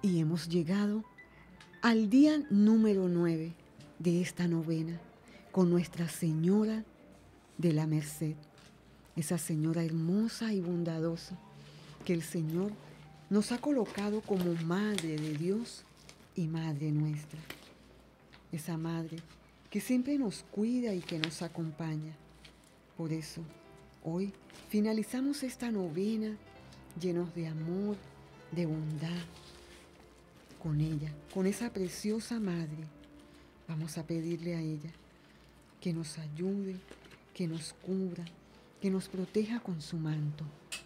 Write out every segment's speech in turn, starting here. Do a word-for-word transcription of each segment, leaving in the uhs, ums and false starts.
Y hemos llegado al día número nueve de esta novena con Nuestra Señora de la Merced, esa señora hermosa y bondadosa que el Señor nos ha colocado como Madre de Dios y Madre nuestra. Esa Madre que siempre nos cuida y que nos acompaña. Por eso, hoy finalizamos esta novena llenos de amor, de bondad, con ella, con esa preciosa Madre. Vamos a pedirle a ella que nos ayude, que nos cubra, que nos proteja con su manto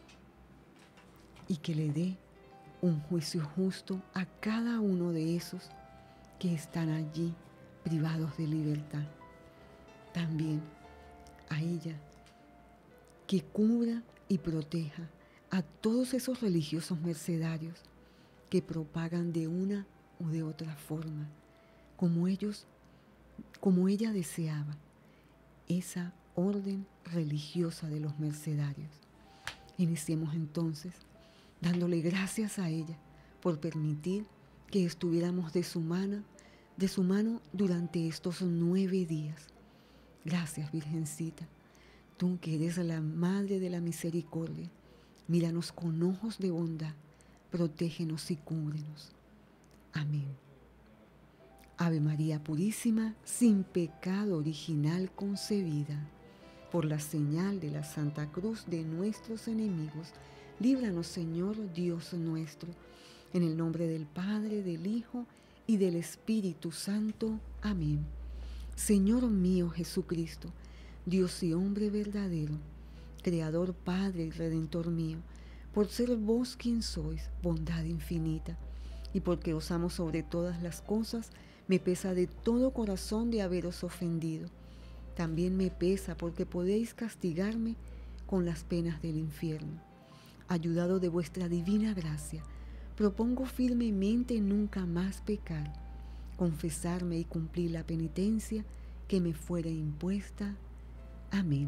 y que le dé un juicio justo a cada uno de esos que están allí privados de libertad. También a ella que cubra y proteja a todos esos religiosos mercedarios que propagan de una o de otra forma, como ellos, como ella deseaba, esa orden religiosa de los mercedarios. Iniciemos entonces dándole gracias a ella por permitir que estuviéramos de su mano, de su mano durante estos nueve días. Gracias, Virgencita, tú que eres la Madre de la Misericordia, míranos con ojos de bondad, protégenos y cúbrenos. Amén. Ave María Purísima, sin pecado original concebida, por la señal de la Santa Cruz de nuestros enemigos, líbranos, Señor Dios nuestro, en el nombre del Padre, del Hijo y del Espíritu Santo. Amén. Señor mío Jesucristo, Dios y hombre verdadero, Creador, Padre y Redentor mío, por ser vos quien sois, bondad infinita, y porque os amo sobre todas las cosas, me pesa de todo corazón de haberos ofendido. También me pesa porque podéis castigarme con las penas del infierno. Ayudado de vuestra divina gracia, propongo firmemente nunca más pecar, confesarme y cumplir la penitencia que me fuera impuesta. Amén.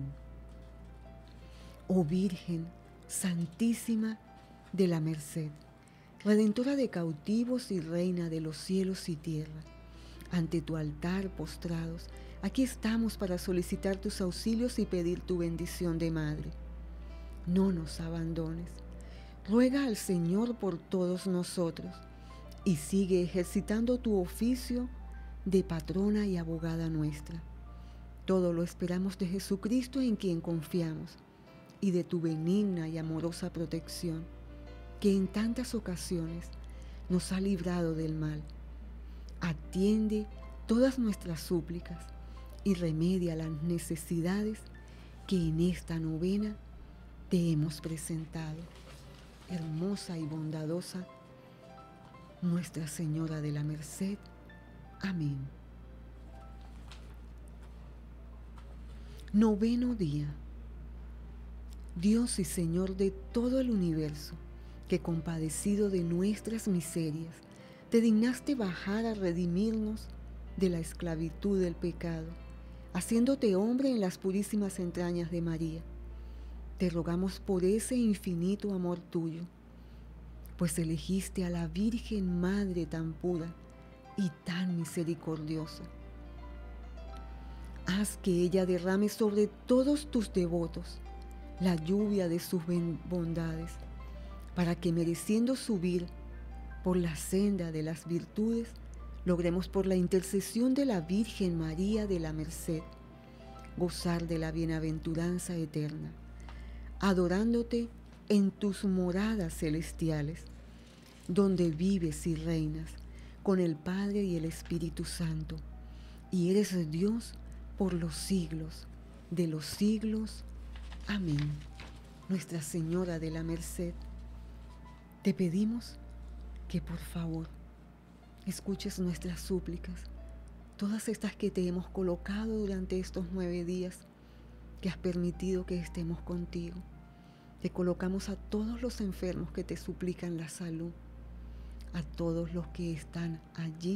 Oh Virgen Santísima de la Merced, Redentora de cautivos y Reina de los cielos y tierra, ante tu altar postrados, aquí estamos para solicitar tus auxilios y pedir tu bendición de Madre. No nos abandones. Ruega al Señor por todos nosotros y sigue ejercitando tu oficio de patrona y abogada nuestra. Todo lo esperamos de Jesucristo, en quien confiamos, y de tu benigna y amorosa protección, que en tantas ocasiones nos ha librado del mal. Atiende todas nuestras súplicas y remedia las necesidades que en esta novena te hemos presentado. Hermosa y bondadosa Nuestra Señora de la Merced. Amén. Noveno día. Dios y Señor de todo el universo, que compadecido de nuestras miserias, te dignaste bajar a redimirnos de la esclavitud del pecado, haciéndote hombre en las purísimas entrañas de María. Te rogamos por ese infinito amor tuyo, pues elegiste a la Virgen Madre tan pura y tan misericordiosa. Haz que ella derrame sobre todos tus devotos la lluvia de sus bondades, para que, mereciendo subir por la senda de las virtudes, logremos por la intercesión de la Virgen María de la Merced gozar de la bienaventuranza eterna, adorándote en tus moradas celestiales, donde vives y reinas con el Padre y el Espíritu Santo, y eres Dios por los siglos de los siglos. Amén. Nuestra Señora de la Merced, te pedimos que por favor escuches nuestras súplicas, todas estas que te hemos colocado durante estos nueve días que has permitido que estemos contigo. Te colocamos a todos los enfermos que te suplican la salud, a todos los que están allí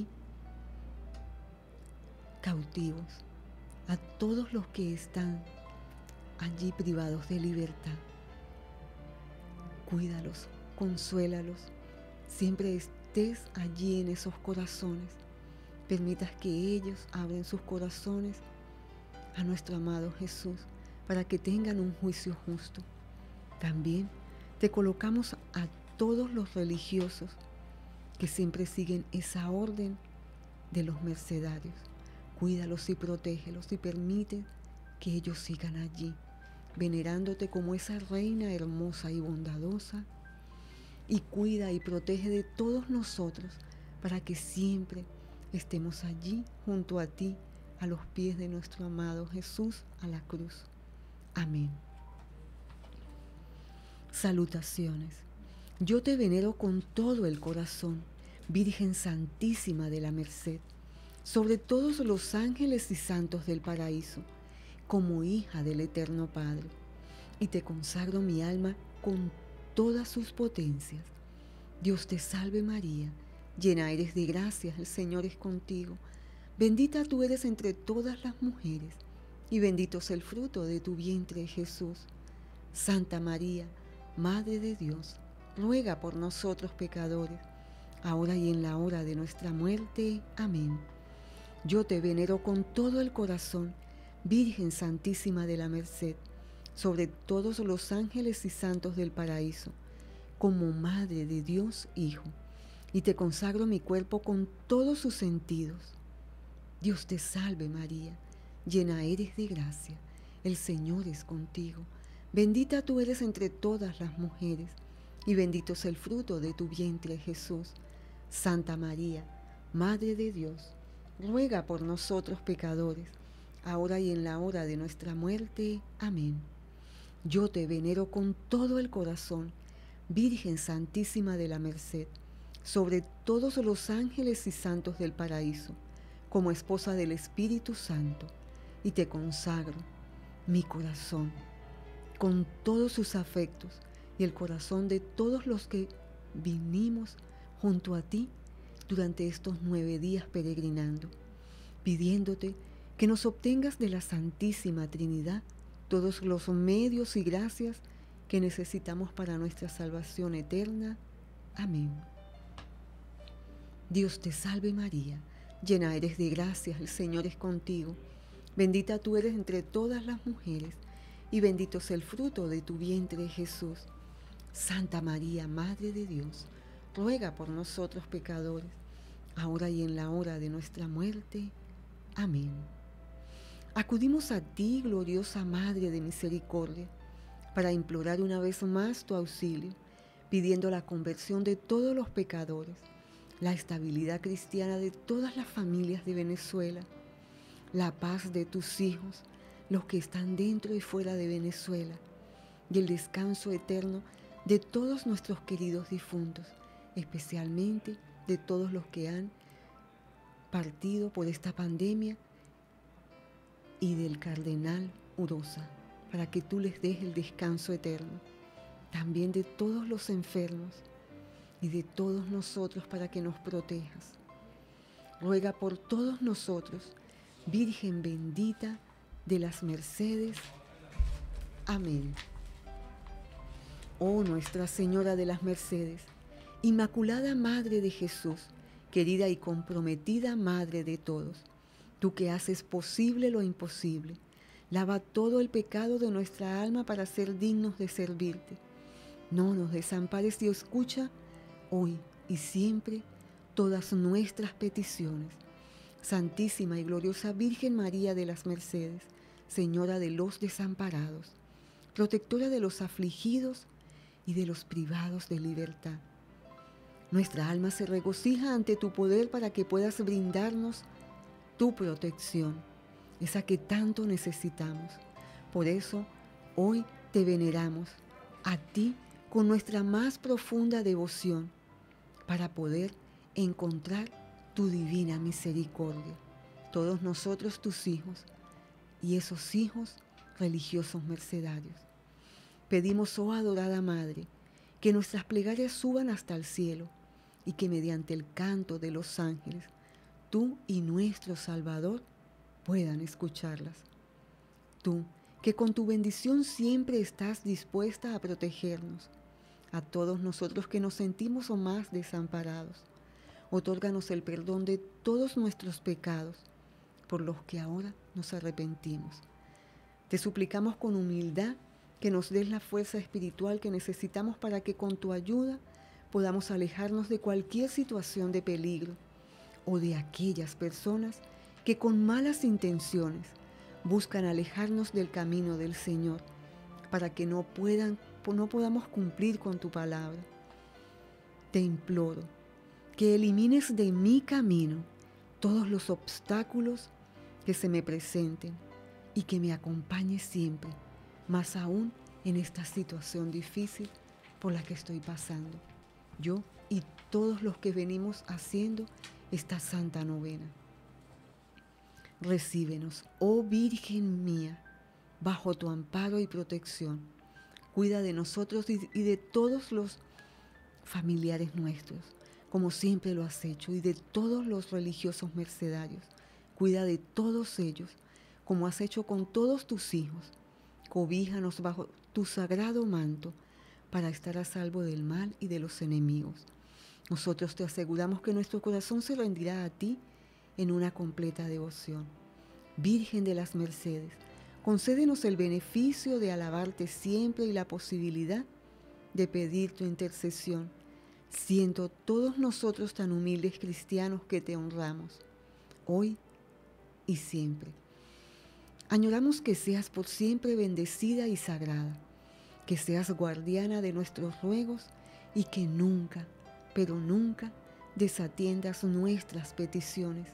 cautivos, a todos los que están allí privados de libertad. Cuídalos, consuélalos, siempre estés allí en esos corazones. Permitas que ellos abren sus corazones a nuestro amado Jesús para que tengan un juicio justo. También te colocamos a todos los religiosos que siempre siguen esa orden de los mercedarios. Cuídalos y protégelos y permite que ellos sigan allí, venerándote como esa reina hermosa y bondadosa, y cuida y protege de todos nosotros para que siempre estemos allí junto a ti, a los pies de nuestro amado Jesús a la cruz. Amén. Salutaciones. Yo te venero con todo el corazón, Virgen Santísima de la Merced, sobre todos los ángeles y santos del paraíso, como hija del Eterno Padre, y te consagro mi alma con todas sus potencias. Dios te salve María, llena eres de gracia, el Señor es contigo. Bendita tú eres entre todas las mujeres, y bendito es el fruto de tu vientre, Jesús. Santa María, Madre de Dios, ruega por nosotros pecadores, ahora y en la hora de nuestra muerte. Amén. Yo te venero con todo el corazón, Virgen Santísima de la Merced, sobre todos los ángeles y santos del paraíso, como Madre de Dios Hijo, y te consagro mi cuerpo con todos sus sentidos. Dios te salve María, llena eres de gracia, el Señor es contigo. Bendita tú eres entre todas las mujeres, y bendito es el fruto de tu vientre, Jesús. Santa María, Madre de Dios, ruega por nosotros pecadores, ahora y en la hora de nuestra muerte. Amén. Yo te venero con todo el corazón, Virgen Santísima de la Merced, sobre todos los ángeles y santos del paraíso, como esposa del Espíritu Santo, y te consagro mi corazón, con todos sus afectos, y el corazón de todos los que vinimos junto a ti durante estos nueve días peregrinando, pidiéndote que nos obtengas de la Santísima Trinidad todos los medios y gracias que necesitamos para nuestra salvación eterna. Amén. Dios te salve María, llena eres de gracia, el Señor es contigo. Bendita tú eres entre todas las mujeres, y bendito es el fruto de tu vientre, Jesús. Santa María, Madre de Dios, ruega por nosotros pecadores, ahora y en la hora de nuestra muerte. Amén. Acudimos a ti, gloriosa Madre de Misericordia, para implorar una vez más tu auxilio, pidiendo la conversión de todos los pecadores, la estabilidad cristiana de todas las familias de Venezuela, la paz de tus hijos, los que están dentro y fuera de Venezuela, y el descanso eterno de todos nuestros queridos difuntos, especialmente de todos los que han partido por esta pandemia, y del cardenal Urosa, para que tú les des el descanso eterno, también de todos los enfermos y de todos nosotros para que nos protejas. Ruega por todos nosotros, Virgen bendita de las Mercedes. Amén. Oh Nuestra Señora de las Mercedes, Inmaculada Madre de Jesús, querida y comprometida Madre de todos, tú que haces posible lo imposible, lava todo el pecado de nuestra alma para ser dignos de servirte. No nos desampares y escucha hoy y siempre todas nuestras peticiones. Santísima y gloriosa Virgen María de las Mercedes, Señora de los desamparados, protectora de los afligidos y de los privados de libertad. Nuestra alma se regocija ante tu poder para que puedas brindarnos tu protección, esa que tanto necesitamos. Por eso, hoy te veneramos a ti con nuestra más profunda devoción, para poder encontrar tu divina misericordia. Todos nosotros, tus hijos, y esos hijos religiosos mercedarios. Pedimos, oh adorada Madre, que nuestras plegarias suban hasta el cielo y que mediante el canto de los ángeles, tú y nuestro Salvador puedan escucharlas. Tú, que con tu bendición siempre estás dispuesta a protegernos, a todos nosotros que nos sentimos o más desamparados. Otórganos el perdón de todos nuestros pecados, por los que ahora nos arrepentimos. Te suplicamos con humildad que nos des la fuerza espiritual que necesitamos para que con tu ayuda podamos alejarnos de cualquier situación de peligro o de aquellas personas que con malas intenciones buscan alejarnos del camino del Señor para que no puedan, no podamos cumplir con tu palabra. Te imploro que elimines de mi camino todos los obstáculos que se me presenten y que me acompañes siempre, más aún en esta situación difícil por la que estoy pasando, yo y todos los que venimos haciendo esta santa novena. Recíbenos, oh Virgen mía, bajo tu amparo y protección. Cuida de nosotros y de todos los familiares nuestros, como siempre lo has hecho, y de todos los religiosos mercedarios. Cuida de todos ellos, como has hecho con todos tus hijos. Cobíjanos bajo tu sagrado manto para estar a salvo del mal y de los enemigos. Nosotros te aseguramos que nuestro corazón se rendirá a ti en una completa devoción. Virgen de las Mercedes, concédenos el beneficio de alabarte siempre y la posibilidad de pedir tu intercesión, siendo todos nosotros tan humildes cristianos que te honramos, hoy y siempre. Añoramos que seas por siempre bendecida y sagrada, que seas guardiana de nuestros ruegos y que nunca, pero nunca desatiendas nuestras peticiones,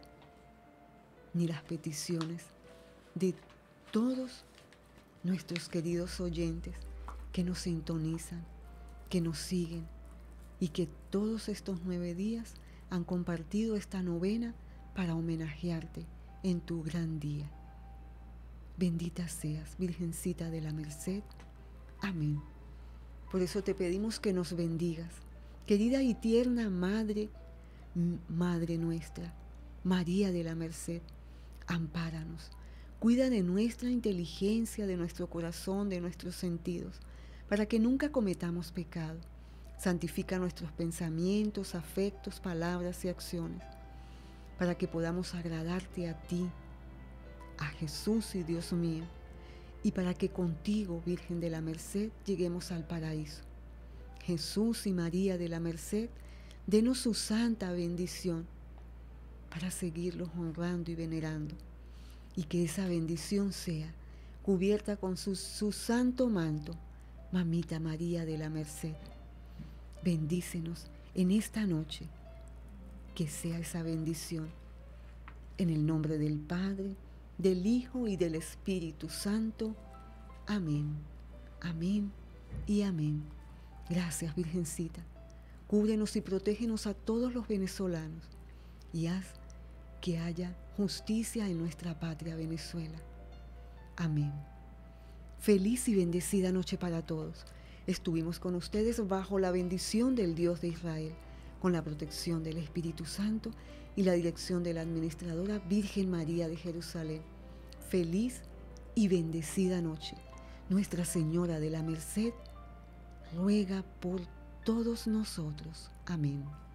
ni las peticiones de todos nuestros queridos oyentes que nos sintonizan, que nos siguen y que todos estos nueve días han compartido esta novena para homenajearte en tu gran día. Bendita seas, Virgencita de la Merced. Amén. Por eso te pedimos que nos bendigas, querida y tierna Madre, Madre nuestra, María de la Merced. Ampáranos, cuida de nuestra inteligencia, de nuestro corazón, de nuestros sentidos, para que nunca cometamos pecado. Santifica nuestros pensamientos, afectos, palabras y acciones, para que podamos agradarte a ti, a Jesús y Dios mío, y para que contigo, Virgen de la Merced, lleguemos al paraíso. Jesús y María de la Merced, denos su santa bendición para seguirlos honrando y venerando, y que esa bendición sea cubierta con su, su santo manto. Mamita María de la Merced, bendícenos en esta noche, que sea esa bendición. En el nombre del Padre, del Hijo y del Espíritu Santo. Amén, amén y amén. Gracias, Virgencita. Cúbrenos y protégenos a todos los venezolanos y haz que haya justicia en nuestra patria Venezuela. Amén. Feliz y bendecida noche para todos. Estuvimos con ustedes bajo la bendición del Dios de Israel, con la protección del Espíritu Santo y la dirección de la administradora Virgen María de Jerusalén. Feliz y bendecida noche. Nuestra Señora de la Merced ruega por todos nosotros. Amén.